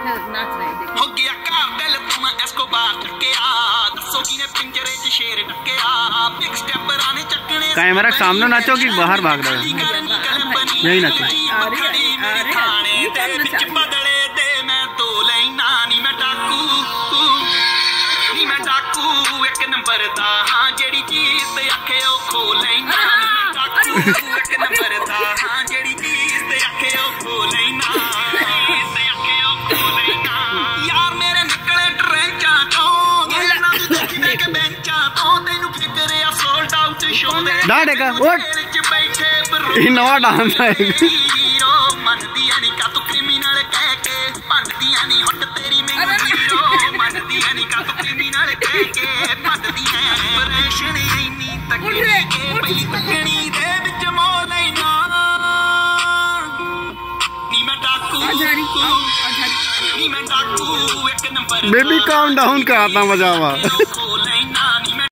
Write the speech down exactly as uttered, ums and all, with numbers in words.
नाच रहे देखो। हो गया कार दिल तुम इसको बाहर टकेया दसो किने पिंजरे च शेर टकेया बिग स्टेप राने चकने कैमरा सामने नाचो कि बाहर भाग रहे हो? यही नाचो। बदले दे मैं तो लेना नी मैं डाकू नी मैं डाकू एक नंबर दा हां जेड़ी चीज ते आखे ओ खो लेना नी मैं डाकू एक नंबर दा हां जेड़ी चीज ते आखे ओ खो लेना ते आखे ओ खो लेना यार मेरे निकले ट्रेंचा तो गेला देखने के बेंचा तो तेनु फिकरे आ सोल्ड आउट शो दे डाडे का उठ ये नवा डांस है मन दिया नी का तू क्रिमिनल कह के भंड दिया नी हट तेरी मेनू हीरो मन दिया नी का तू क्रिमिनल कह के भंड दिया ऑपरेशन इन्नी तकड़ी के पहली तकड़ी दे विच मो लेना नी मैं डाकू नी मैं डाकू एक नंबर बेबी काम डाउन कराता मजा आवा।